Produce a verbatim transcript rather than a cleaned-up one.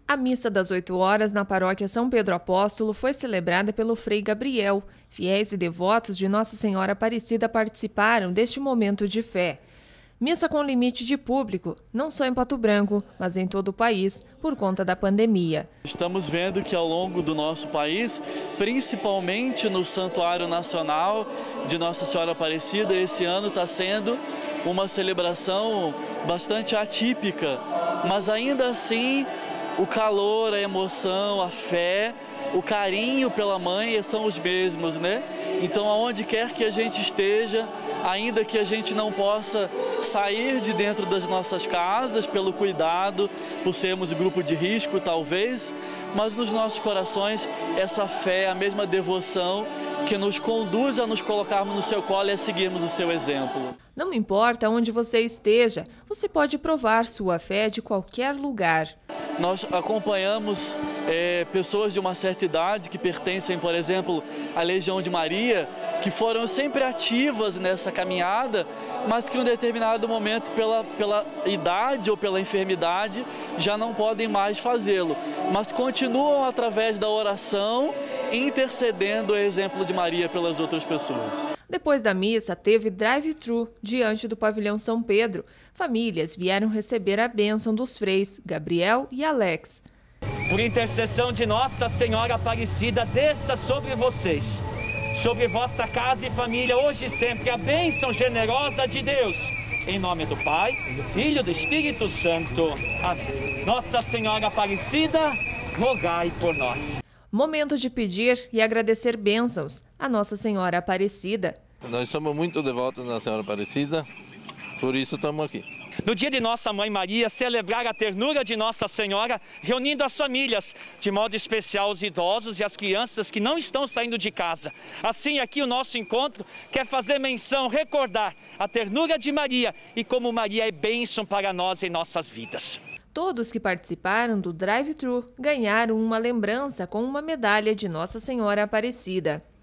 A missa das oito horas na paróquia São Pedro Apóstolo foi celebrada pelo Frei Gabriel. Fiéis e devotos de Nossa Senhora Aparecida participaram deste momento de fé. Missa com limite de público, não só em Pato Branco, mas em todo o país, por conta da pandemia. Estamos vendo que ao longo do nosso país, principalmente no Santuário Nacional de Nossa Senhora Aparecida, esse ano está sendo uma celebração bastante atípica, mas ainda assim o calor, a emoção, a fé, o carinho pela mãe são os mesmos, né? Então, aonde quer que a gente esteja, ainda que a gente não possa sair de dentro das nossas casas pelo cuidado, por sermos grupo de risco talvez, mas nos nossos corações essa fé, a mesma devoção que nos conduz a nos colocarmos no seu colo e a seguirmos o seu exemplo. Não importa onde você esteja, você pode provar sua fé de qualquer lugar. Nós acompanhamos é, pessoas de uma certa idade que pertencem, por exemplo, à Legião de Maria, que foram sempre ativas nessa caminhada, mas que em um determinado momento, pela, pela idade ou pela enfermidade, já não podem mais fazê-lo. Mas continuam através da oração, intercedendo o exemplo de Maria pelas outras pessoas. Depois da missa, teve drive-thru diante do pavilhão São Pedro. Famílias vieram receber a bênção dos freis Gabriel e Alex. Por intercessão de Nossa Senhora Aparecida, desça sobre vocês, sobre vossa casa e família, hoje e sempre, a bênção generosa de Deus. Em nome do Pai, do Filho e do Espírito Santo. Amém. Nossa Senhora Aparecida, rogai por nós. Momento de pedir e agradecer bênçãos a Nossa Senhora Aparecida. Nós somos muito devotos da Senhora Aparecida, por isso estamos aqui. No dia de Nossa Mãe Maria, celebrar a ternura de Nossa Senhora, reunindo as famílias, de modo especial os idosos e as crianças que não estão saindo de casa. Assim, aqui o nosso encontro quer fazer menção, recordar a ternura de Maria e como Maria é bênção para nós em nossas vidas. Todos que participaram do drive-thru ganharam uma lembrança com uma medalha de Nossa Senhora Aparecida.